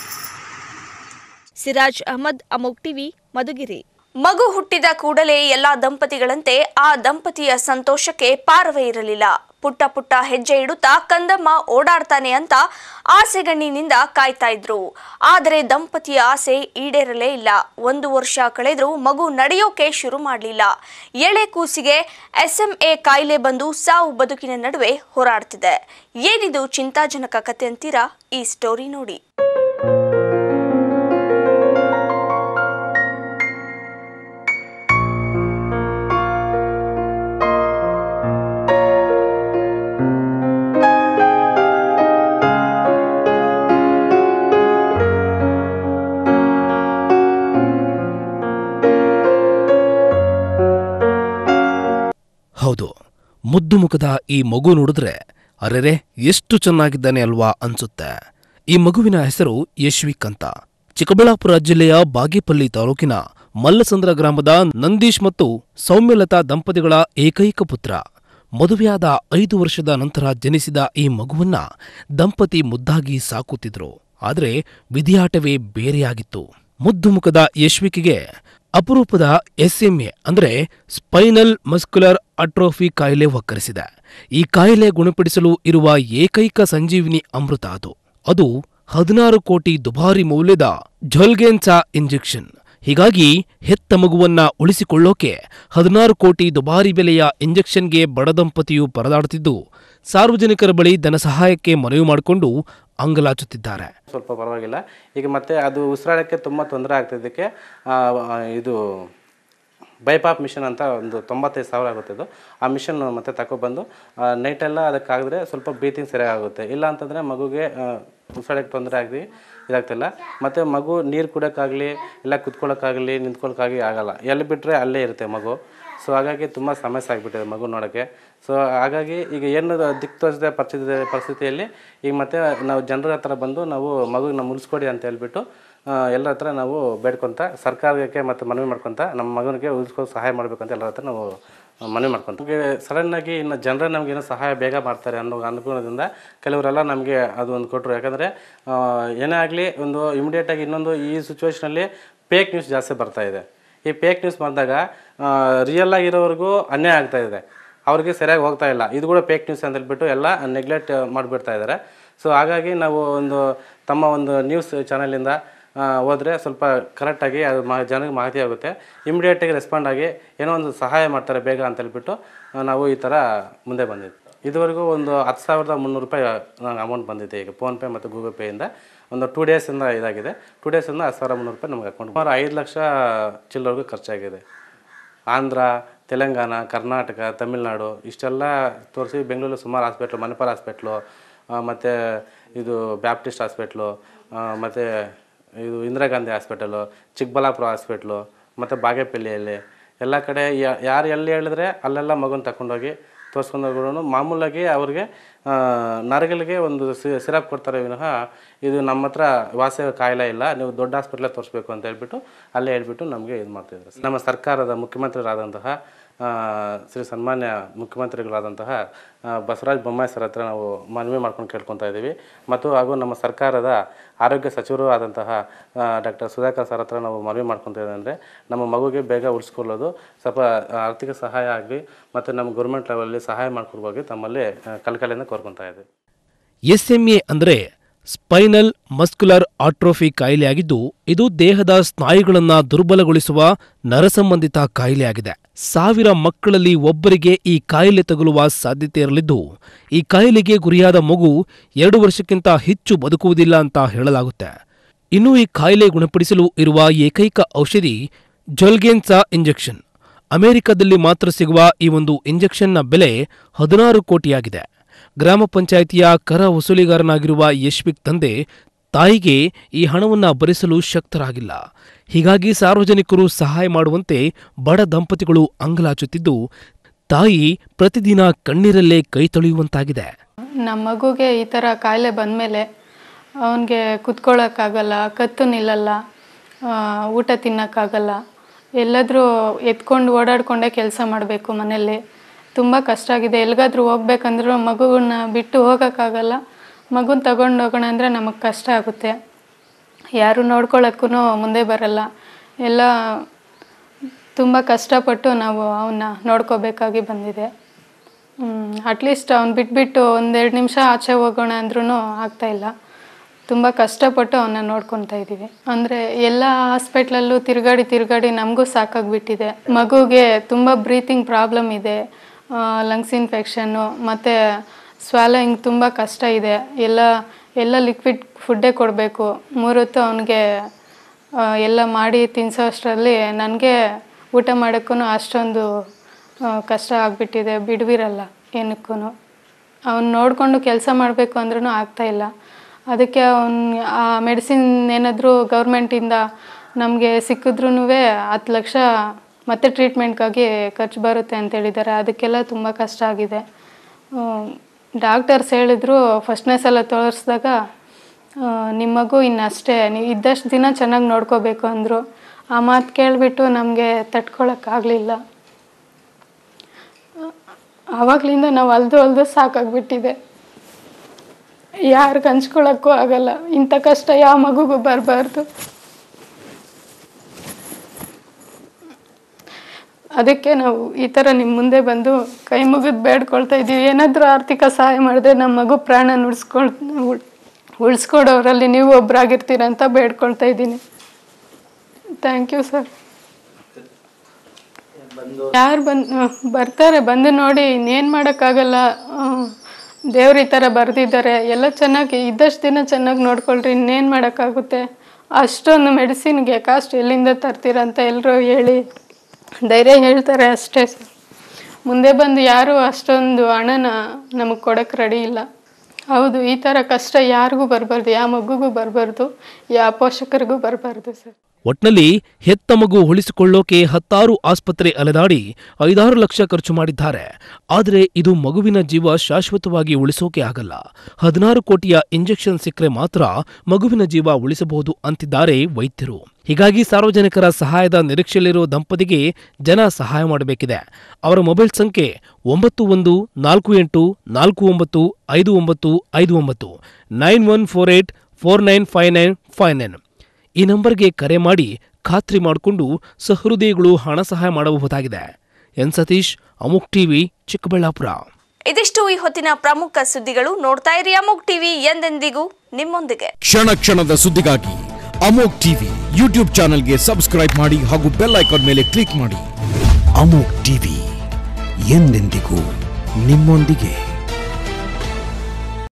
ಸಿರಾಜ್ ಅಹಮದ್, ಅಮೋಘ್ ಟಿವಿ, ಮಧುಗಿರಿ. ಮಗು ಹುಟ್ಟಿದ ಕೂಡಲೇ ಎಲ್ಲ ದಂಪತಿಗಳಂತೆ ಆ ದಂಪತಿಯ ಸಂತೋಷಕ್ಕೆ ಪಾರವೇ ಇರಲಿಲ್ಲ. ಪುಟ್ಟ ಪುಟ್ಟ ಹೆಜ್ಜೆ ಇಡುತ್ತಾ ಕಂದಮ್ಮ ಓಡಾಡ್ತಾನೆ ಅಂತ ಆಸೆಗಣ್ಣಿನಿಂದ ಕಾಯ್ತಾ ಇದ್ರು. ಆದರೆ ದಂಪತಿಯ ಆಸೆ ಈಡೇರಲೇ ಇಲ್ಲ. 1 ವರ್ಷ ಕಳೆದರೂ ಮಗು ನಡೆಯೋಕೆ ಶುರು ಮಾಡಲಿಲ್ಲ. ಎಳೆ ಕೂಸಿಗೆ SMA ಕಾಯಿಲೆ ಬಂದು ಸಾವು ಬದುಕಿನ ನಡುವೆ ಹೋರಾಡ್ತಿದೆ. ಏನಿದು ಚಿಂತಾಜನಕ ಕತೆ ಅಂತೀರಾ? ಈ ಸ್ಟೋರಿ ನೋಡಿ. ಹೌದು, ಮುದ್ದು ಮುಖದ ಈ ಮಗು ನೋಡಿದ್ರೆ ಅರೆರೆ ಎಷ್ಟು ಚೆನ್ನಾಗಿದ್ದಾನೆ ಅಲ್ವಾ ಅನ್ಸುತ್ತೆ. ಈ ಮಗುವಿನ ಹೆಸರು ಯಶ್ವಿಕ್ ಅಂತ. ಚಿಕ್ಕಬಳ್ಳಾಪುರ ಜಿಲ್ಲೆಯ ಬಾಗೇಪಲ್ಲಿ ತಾಲೂಕಿನ ಮಲ್ಲಸಂದ್ರ ಗ್ರಾಮದ ನಂದೀಶ್ ಮತ್ತು ಸೌಮ್ಯಲತಾ ದಂಪತಿಗಳ ಏಕೈಕ ಪುತ್ರ. ಮದುವೆಯಾದ 5 ವರ್ಷದ ನಂತರ ಜನಿಸಿದ ಈ ಮಗುವನ್ನ ದಂಪತಿ ಮುದ್ದಾಗಿ ಸಾಕುತ್ತಿದ್ರು. ಆದರೆ ವಿಧಿಯಾಟವೇ ಬೇರೆಯಾಗಿತ್ತು. ಮುದ್ದು ಮುಖದ ಯಶ್ವಿಕಿಗೆ ಅಪರೂಪದ SMA ಅಂದರೆ ಸ್ಪೈನಲ್ ಮಸ್ಕ್ಯುಲರ್ ಅಟ್ರೋಫಿ ಕಾಯಿಲೆ ಒಕ್ಕರಿಸಿದೆ. ಈ ಕಾಯಿಲೆ ಗುಣಪಡಿಸಲು ಇರುವ ಏಕೈಕ ಸಂಜೀವಿನಿ ಅಮೃತ ಅದು 16 ಕೋಟಿ ದುಬಾರಿ ಮೌಲ್ಯದ ಝೊಲ್ಗೆನ್ಸಾ ಇಂಜೆಕ್ಷನ್. ಹೀಗಾಗಿ ಹೆತ್ತ ಮಗುವನ್ನ ಉಳಿಸಿಕೊಳ್ಳೋಕೆ 16 ಕೋಟಿ ದುಬಾರಿ ಬೆಲೆಯ ಇಂಜೆಕ್ಷನ್ಗೆ ಬಡದಂಪತಿಯು ಪರದಾಡುತ್ತಿದ್ದು, ಸಾರ್ವಜನಿಕರ ಬಳಿ ಧನ ಸಹಾಯಕ್ಕೆ ಮನವಿ ಮಾಡಿಕೊಂಡು ಅಂಗಲಾಚುತ್ತಿದ್ದಾರೆ. ಸ್ವಲ್ಪ ಪರವಾಗಿಲ್ಲ. ಈಗ ಮತ್ತೆ ಅದು ಉಸಿರಾಡೋಕ್ಕೆ ತುಂಬ ತೊಂದರೆ ಆಗ್ತಿದ್ದಕ್ಕೆ ಇದು ಬೈಪಾಪ್ ಮಿಷನ್ ಅಂತ ಒಂದು 95,000 ಆಗುತ್ತೆ. ಇದು ಆ ಮಿಷನ್ ಮತ್ತೆ ತಗೊಬಂದು ನೈಟೆಲ್ಲ ಅದಕ್ಕಾಗಿದ್ರೆ ಸ್ವಲ್ಪ ಬ್ರೀತಿಂಗ್ ಸರಿಯಾಗುತ್ತೆ. ಇಲ್ಲ ಅಂತಂದರೆ ಮಗುಗೆ ಉಸಿರಾಡೋಕ್ಕೆ ತೊಂದರೆ ಆಗಿ ಇದಾಗ್ತಿಲ್ಲ. ಮತ್ತು ಮಗು ನೀರು ಕುಡಿಯೋಕ್ಕಾಗಲಿ ಇಲ್ಲ ಕುತ್ಕೊಳ್ಳೋಕ್ಕಾಗಲಿ ನಿಂತ್ಕೊಳ್ಳೋಕ್ಕಾಗಲಿ ಆಗಲ್ಲ. ಎಲ್ಲಿ ಬಿಟ್ಟರೆ ಅಲ್ಲೇ ಇರುತ್ತೆ ಮಗು. ಸೊ ಹಾಗಾಗಿ ತುಂಬ ಸಮಸ್ಯೆ ಆಗಿಬಿಟ್ಟಿದೆ ಮಗು ನೋಡೋಕ್ಕೆ. ಸೊ ಹಾಗಾಗಿ ಈಗ ಏನು ದಿಕ್ಕು ತೋರಿಸಿದ ಪರಿಸ್ಥಿತಿಯಲ್ಲಿ ಈಗ ಮತ್ತೆ ನಾವು ಜನರ ಹತ್ರ ಬಂದು ನಾವು ಮಗುನ ಮುಗಿಸ್ಕೊಡಿ ಅಂತ ಹೇಳ್ಬಿಟ್ಟು ಎಲ್ಲರ ಹತ್ರ ನಾವು ಬೇಡ್ಕೊತ ಸರ್ಕಾರಕ್ಕೆ ಮತ್ತು ಮನವಿ ಮಾಡ್ಕೊತ ನಮ್ಮ ಮಗನಿಗೆ ಉಳಿಸ್ಕೊಂಡು ಸಹಾಯ ಮಾಡಬೇಕಂತ ಎಲ್ಲರ ಹತ್ರ ನಾವು ಮನವಿ ಮಾಡ್ಕೊತೀವಿ. ಸಡನ್ನಾಗಿ ಇನ್ನು ಜನರೇ ನಮಗೇನೋ ಸಹಾಯ ಬೇಗ ಮಾಡ್ತಾರೆ ಅನ್ನೋ ಅನುಕೂಲದಿಂದ ಕೆಲವರೆಲ್ಲ ನಮಗೆ ಅದು ಒಂದು ಕೊಟ್ಟರು. ಯಾಕಂದರೆ ಏನೇ ಆಗಲಿ ಒಂದು ಇಮಿಡಿಯೇಟಾಗಿ ಇನ್ನೊಂದು ಈ ಸಿಚುವೇಷನಲ್ಲಿ ಫೇಕ್ ನ್ಯೂಸ್ ಜಾಸ್ತಿ ಬರ್ತಾಯಿದೆ. ಈ ಫೇಕ್ ನ್ಯೂಸ್ ಬಂದಾಗ ರಿಯಲ್ ಆಗಿರೋವ್ರಿಗೂ ಅನ್ಯಾಯ ಆಗ್ತಾಯಿದೆ, ಅವ್ರಿಗೆ ಸರಿಯಾಗಿ ಹೋಗ್ತಾ ಇಲ್ಲ. ಇದು ಕೂಡ ಫೇಕ್ ನ್ಯೂಸ್ ಅಂತ ಹೇಳ್ಬಿಟ್ಟು ಎಲ್ಲ ನೆಗ್ಲೆಕ್ಟ್ ಮಾಡಿಬಿಡ್ತಾ ಇದ್ದಾರೆ. ಸೊ ಹಾಗಾಗಿ ನಾವು ತಮ್ಮ ಒಂದು ನ್ಯೂಸ್ ಚಾನಲಿಂದ ಹೋದರೆ ಸ್ವಲ್ಪ ಕರೆಕ್ಟಾಗಿ ಅದು ಜನಕ್ಕೆ ಮಾಹಿತಿ ಆಗುತ್ತೆ. ಇಮಿಡಿಯೇಟಾಗಿ ರೆಸ್ಪಾಂಡ್ ಆಗಿ ಏನೋ ಒಂದು ಸಹಾಯ ಮಾಡ್ತಾರೆ ಬೇಗ ಅಂತ ಹೇಳ್ಬಿಟ್ಟು ನಾವು ಈ ಥರ ಮುಂದೆ ಬಂದಿದ್ವಿ. ಇದುವರೆಗೂ ಒಂದು 10,300 ರೂಪಾಯಿ ನಂಗೆ ಅಮೌಂಟ್ ಬಂದಿದೆ. ಈಗ ಫೋನ್ಪೇ ಮತ್ತು ಗೂಗಲ್ ಪೇಯಿಂದ ಒಂದು 2 ಡೇಸಿಂದ ಇದಾಗಿದೆ. 2 ಡೇಸಿಂದ 10,300 ರೂಪಾಯಿ ನಮಗೆ ಅಕೌಂಟ್. ಸುಮಾರು 5 ಲಕ್ಷ ಚಿಲ್ಲರೆಗೂ ಖರ್ಚಾಗಿದೆ. ಆಂಧ್ರ, ತೆಲಂಗಾಣ, ಕರ್ನಾಟಕ, ತಮಿಳುನಾಡು ಇಷ್ಟೆಲ್ಲ ತೋರಿಸಿ ಬೆಂಗಳೂರಲ್ಲಿ ಸುಮಾರು ಹಾಸ್ಪಿಟ್ಲು, ಮಣಿಪಾಲ್ ಹಾಸ್ಪಿಟ್ಲು, ಮತ್ತು ಇದು ಬ್ಯಾಪ್ಟಿಸ್ಟ್ ಹಾಸ್ಪಿಟ್ಲು, ಮತ್ತು ಇದು ಇಂದಿರಾ ಗಾಂಧಿ ಹಾಸ್ಪಿಟಲು, ಚಿಕ್ಕಬಳ್ಳಾಪುರ ಹಾಸ್ಪಿಟ್ಲು ಮತ್ತು ಬಾಗೇಪಲ್ಲಿಯಲ್ಲಿ ಎಲ್ಲ ಕಡೆ ಯಾರು ಎಲ್ಲಿ ಹೇಳಿದ್ರೆ ಅಲ್ಲೆಲ್ಲ ಮಗುನ ತಗೊಂಡೋಗಿ ತೋರಿಸ್ಕೊಂಡೋಗ್ರೂ ಮಾಮೂಲಾಗಿ ಅವ್ರಿಗೆ ನರಗಳಿಗೆ ಒಂದು ಸಿರಪ್ ಕೊಡ್ತಾರೆ ವಿನಃ ಇದು ನಮ್ಮ ಹತ್ರ ವಾಸಿ ಕಾಯಿಲೆ ಇಲ್ಲ, ನೀವು ದೊಡ್ಡ ಹಾಸ್ಪಿಟ್ಲೇ ತೋರಿಸ್ಬೇಕು ಅಂತ ಹೇಳ್ಬಿಟ್ಟು ಅಲ್ಲೇ ಹೇಳ್ಬಿಟ್ಟು ನಮಗೆ ಇದು ಮಾಡ್ತಿದ್ರು. ನಮ್ಮ ಸರ್ಕಾರದ ಮುಖ್ಯಮಂತ್ರಿಗಳಾದಂತಹ ಶ್ರೀ ಸನ್ಮಾನ್ಯ ಮುಖ್ಯಮಂತ್ರಿಗಳಾದಂತಹ ಬಸವರಾಜ ಬೊಮ್ಮಾಯಿ ಸರ್ ಹತ್ರ ನಾವು ಮನವಿ ಮಾಡ್ಕೊಂಡು ಕೇಳ್ಕೊತಾ ಇದ್ದೀವಿ. ಮತ್ತು ಹಾಗೂ ನಮ್ಮ ಸರ್ಕಾರದ ಆರೋಗ್ಯ ಸಚಿವರು ಆದಂತಹ ಡಾಕ್ಟರ್ ಸುಧಾಕರ್ ಸರ್ ಹತ್ರ ನಾವು ಮನವಿ ಮಾಡ್ಕೊತಾ ಇದ್ದೀವಿ. ಅಂದರೆ ನಮ್ಮ ಮಗುಗೆ ಬೇಗ ಉಳಿಸ್ಕೊಳ್ಳೋದು ಸ್ವಲ್ಪ ಆರ್ಥಿಕ ಸಹಾಯ ಆಗಲಿ ಮತ್ತು ನಮ್ಮ ಗೌರ್ಮೆಂಟ್ ಲೆವೆಲಲ್ಲಿ ಸಹಾಯ ಮಾಡ್ಕೊಡ್ಬೋದು ತಮ್ಮಲ್ಲಿ ಕಳಕಳಿಯಿಂದ ಕೋರ್ಕೊತಾ ಇದ್ದೀವಿ. SMA ಅಂದರೆ ಸ್ಪೈನಲ್ ಮಸ್ಕ್ಯುಲರ್ ಆಟ್ರೋಫಿ ಕಾಯಿಲೆಯಾಗಿದ್ದು, ಇದು ದೇಹದ ಸ್ನಾಯುಗಳನ್ನು ದುರ್ಬಲಗೊಳಿಸುವ ನರಸಂಬಂಧಿತ ಕಾಯಿಲೆಯಾಗಿದೆ. 1000 ಮಕ್ಕಳಲ್ಲಿ ಒಬ್ಬರಿಗೆ ಈ ಕಾಯಿಲೆ ತಗುಲುವ ಸಾಧ್ಯತೆ ಇರಲಿದ್ದು, ಈ ಕಾಯಿಲೆಗೆ ಗುರಿಯಾದ ಮಗು 2 ವರ್ಷಕ್ಕಿಂತ ಹೆಚ್ಚು ಬದುಕುವುದಿಲ್ಲ ಅಂತ ಹೇಳಲಾಗುತ್ತೆ. ಇನ್ನು ಈ ಕಾಯಿಲೆ ಗುಣಪಡಿಸಲು ಇರುವ ಏಕೈಕ ಔಷಧಿ ಝೊಲ್ಗೆನ್ಸಾ ಇಂಜೆಕ್ಷನ್. ಅಮೆರಿಕದಲ್ಲಿ ಮಾತ್ರ ಸಿಗುವ ಈ ಒಂದು ಇಂಜೆಕ್ಷನ್ನ ಬೆಲೆ 16 ಕೋಟಿಯಾಗಿದೆ. ಗ್ರಾಮ ಪಂಚಾಯಿತಿಯ ಕರ ವಸೂಲಿಗಾರನಾಗಿರುವ ಯಶ್ವಿಕ್ ತಂದೆ ತಾಯಿಗೆ ಈ ಹಣವನ್ನು ಭರಿಸಲು ಶಕ್ತರಾಗಿಲ್ಲ. ಹೀಗಾಗಿ ಸಾರ್ವಜನಿಕರು ಸಹಾಯ ಮಾಡುವಂತೆ ಬಡ ದಂಪತಿಗಳು ಅಂಗಲಾಚುತ್ತಿದ್ದು, ತಾಯಿ ಪ್ರತಿದಿನ ಕಣ್ಣೀರಲ್ಲೇ ಕೈ ತೊಳೆಯುವಂತಾಗಿದೆ. ನಮ್ಮ ಮಗುಗೆ ಈ ಥರ ಕಾಯಿಲೆ ಬಂದಮೇಲೆ ಅವನಿಗೆ ಕುತ್ಕೊಳ್ಳೋಕ್ಕಾಗಲ್ಲ, ಕತ್ತು ನಿಲ್ಲಲ್ಲ, ಊಟ ತಿನ್ನೋಕ್ಕಾಗಲ್ಲ, ಎಲ್ಲಾದರೂ ಎತ್ಕೊಂಡು ಓಡಾಡಿಕೊಂಡೇ ಕೆಲಸ ಮಾಡಬೇಕು. ಮನೆಯಲ್ಲಿ ತುಂಬ ಕಷ್ಟ ಆಗಿದೆ. ಎಲ್ಲಿಗಾದ್ರೂ ಹೋಗ್ಬೇಕಂದ್ರೂ ಮಗುವನ್ನ ಬಿಟ್ಟು ಹೋಗೋಕ್ಕಾಗಲ್ಲ. ಮಗುನ ತಗೊಂಡು ಹೋಗೋಣ ಅಂದರೆ ನಮಗೆ ಕಷ್ಟ ಆಗುತ್ತೆ. ಯಾರು ನೋಡ್ಕೊಳ್ಳೋಕ್ಕೂ ಮುಂದೆ ಬರಲ್ಲ. ಎಲ್ಲ ತುಂಬ ಕಷ್ಟಪಟ್ಟು ನಾವು ಅವನ್ನ ನೋಡ್ಕೋಬೇಕಾಗಿ ಬಂದಿದೆ. ಅಟ್ಲೀಸ್ಟ್ ಅವ್ನು ಬಿಟ್ಬಿಟ್ಟು 1-2 ನಿಮಿಷ ಆಚೆ ಹೋಗೋಣ ಅಂದ್ರೂ ಆಗ್ತಾಯಿಲ್ಲ. ತುಂಬ ಕಷ್ಟಪಟ್ಟು ಅವನ್ನ ನೋಡ್ಕೊತಾ ಇದ್ದೀವಿ. ಅಂದರೆ ಎಲ್ಲ ಹಾಸ್ಪಿಟ್ಲಲ್ಲೂ ತಿರುಗಾಡಿ ನಮಗೂ ಸಾಕಾಗಿಬಿಟ್ಟಿದೆ. ಮಗುಗೆ ತುಂಬ ಬ್ರೀತಿಂಗ್ ಪ್ರಾಬ್ಲಮ್ ಇದೆ, ಲಂಗ್ಸ್ ಇನ್ಫೆಕ್ಷನ್ನು ಮತ್ತು ಸ್ವಾಲೋಯಿಂಗ್ ತುಂಬ ಕಷ್ಟ ಇದೆ. ಎಲ್ಲ ಲಿಕ್ವಿಡ್ ಫುಡ್ಡೇ ಕೊಡಬೇಕು. 3 ಹೊತ್ತು ಅವನಿಗೆ ಎಲ್ಲ ಮಾಡಿ ತಿನ್ಸೋ ಅಷ್ಟರಲ್ಲಿ ನನಗೆ ಊಟ ಮಾಡೋಕ್ಕೂ ಅಷ್ಟೊಂದು ಕಷ್ಟ ಆಗಿಬಿಟ್ಟಿದೆ. ಬಿಡುವಿರಲ್ಲ ಏನಕ್ಕೂ. ಅವ್ನು ನೋಡಿಕೊಂಡು ಕೆಲಸ ಮಾಡಬೇಕು ಅಂದ್ರೂ ಆಗ್ತಾಯಿಲ್ಲ. ಅದಕ್ಕೆ ಆ ಮೆಡಿಸಿನ್ ಏನಾದರೂ ಗೌರ್ಮೆಂಟಿಂದ ನಮಗೆ ಸಿಕ್ಕಿದ್ರೂ 10 ಲಕ್ಷ ಮತ್ತೆ ಟ್ರೀಟ್ಮೆಂಟ್ಗಾಗಿ ಖರ್ಚು ಬರುತ್ತೆ ಅಂತ ಹೇಳಿದ್ದಾರೆ. ಅದಕ್ಕೆಲ್ಲ ತುಂಬ ಕಷ್ಟ ಆಗಿದೆ. ಡಾಕ್ಟರ್ಸ್ ಹೇಳಿದ್ರು ಫಸ್ಟ್ನೇ ಸಲ ತೋರಿಸಿದಾಗ ನಿಮ್ಮ ಮಗು ಇನ್ನಷ್ಟೇ, ನೀವು ಇದ್ದಷ್ಟು ದಿನ ಚೆನ್ನಾಗಿ ನೋಡ್ಕೋಬೇಕು ಅಂದರು. ಆ ಮಾತು ಕೇಳಿಬಿಟ್ಟು ನಮಗೆ ತಡ್ಕೊಳಕ್ಕಾಗಲಿಲ್ಲ. ಆವಾಗಲಿಂದ ನಾವು ಅಲ್ದು ಸಾಕಾಗ್ಬಿಟ್ಟಿದೆ. ಯಾರಿಗೆ ಹಂಚ್ಕೊಳ್ಳೋಕ್ಕೂ ಆಗಲ್ಲ. ಇಂಥ ಕಷ್ಟ ಯಾವ ಮಗುಗೂ ಬರಬಾರ್ದು. ಅದಕ್ಕೆ ನಾವು ಈ ಥರ ನಿಮ್ಮ ಮುಂದೆ ಬಂದು ಕೈ ಮುಗಿದು ಬೇಡ್ಕೊಳ್ತಾ ಇದ್ದೀವಿ. ಏನಾದರೂ ಆರ್ಥಿಕ ಸಹಾಯ ಮಾಡಿದ್ರೆ ನಮ್ಮ ಮಗು ಪ್ರಾಣ ಉಳಿಸ್ಕೊಡೋರಲ್ಲಿ ನೀವು ಒಬ್ಬರಾಗಿರ್ತೀರ ಅಂತ ಬೇಡ್ಕೊಳ್ತಾ ಇದ್ದೀನಿ. Thank you sir. ಯಾರು ಬರ್ತಾರೆ, ಬಂದು ನೋಡಿ. ಇನ್ನೇನು ಮಾಡೋಕ್ಕಾಗಲ್ಲ. ದೇವ್ರು ಈ ಥರ ಬರೆದಿದ್ದಾರೆ. ಎಲ್ಲ ಚೆನ್ನಾಗಿ ಇದ್ದಷ್ಟು ದಿನ ಚೆನ್ನಾಗಿ ನೋಡ್ಕೊಳ್ರಿ, ಇನ್ನೇನು ಮಾಡೋಕ್ಕಾಗುತ್ತೆ. ಅಷ್ಟೊಂದು ಮೆಡಿಸಿನ್ಗೆ ಕಾಸ್ಟ್ ಎಲ್ಲಿಂದ ತರ್ತೀರಂತ ಎಲ್ಲರೂ ಹೇಳಿ ಧೈರ್ಯ ಹೇಳ್ತಾರೆ ಅಷ್ಟೇ ಸರ್. ಮುಂದೆ ಬಂದು ಯಾರೂ ಅಷ್ಟೊಂದು ಹಣನ ನಮಗೆ ಕೊಡೋಕ್ಕೆ ರೆಡಿ ಇಲ್ಲ. ಹೌದು, ಈ ಥರ ಕಷ್ಟ ಯಾರಿಗೂ ಬರಬಾರ್ದು, ಯಾವ ಮಗುಗೂ ಬರಬಾರ್ದು, ಯಾವ ಪೋಷಕರಿಗೂ ಬರಬಾರ್ದು ಸರ್. ಒಟ್ನಲ್ಲಿ ಹೆತ್ತ ಮಗು ಉಳಿಸಿಕೊಳ್ಳೋಕೆ 10 ಆಸ್ಪತ್ರೆ ಅಲೆದಾಡಿ 5-6 ಲಕ್ಷ ಖರ್ಚು ಮಾಡಿದ್ದಾರೆ. ಆದರೆ ಇದು ಮಗುವಿನ ಜೀವ ಶಾಶ್ವತವಾಗಿ ಉಳಿಸೋಕೆ ಆಗಲ್ಲ. 16 ಕೋಟಿಯ ಇಂಜೆಕ್ಷನ್ ಸಿಕ್ಕರೆ ಮಾತ್ರ ಮಗುವಿನ ಜೀವ ಉಳಿಸಬಹುದು ಅಂತಿದ್ದಾರೆ ವೈದ್ಯರು. ಹೀಗಾಗಿ ಸಾರ್ವಜನಿಕರ ಸಹಾಯದ ನಿರೀಕ್ಷೆಯಲ್ಲಿರೋ ದಂಪತಿಗೆ ಜನ ಸಹಾಯ ಮಾಡಬೇಕಿದೆ. ಅವರ ಮೊಬೈಲ್ ಸಂಖ್ಯೆ 9148 495959 9148495959. ಈ ನಂಬರ್ಗೆ ಕರೆ ಮಾಡಿ ಖಾತ್ರಿ ಮಾಡಿಕೊಂಡು ಸಹೃದಯಿಗಳು ಹಣ ಸಹಾಯ ಮಾಡಬಹುದಾಗಿದೆ. N Satish, Amogh TV, Chikkaballapur. ಇದಿಷ್ಟು ಈ ಹೊತ್ತಿನ ಪ್ರಮುಖ ಸುದ್ದಿಗಳು. ನೋಡ್ತಾ ಇರಿ ಅಮೋಘ್ ಟಿವಿ, ಎಂದೆಂದಿಗೂ ನಿಮ್ಮೊಂದಿಗೆ. ಕ್ಷಣ ಕ್ಷಣದ ಸುದ್ದಿಗಾಗಿ ಅಮೋಘ್ ಟಿವಿ ಯೂಟ್ಯೂಬ್ ಚಾನೆಲ್ಗೆ ಸಬ್ಸ್ಕ್ರೈಬ್ ಮಾಡಿ ಹಾಗೂ ಬೆಲ್ ಐಕಾನ್ ಮೇಲೆ ಕ್ಲಿಕ್ ಮಾಡಿ. ಅಮೋಘ್ ಟಿವಿ, ಎಂದೆಂದಿಗೂ ನಿಮ್ಮೊಂದಿಗೆ.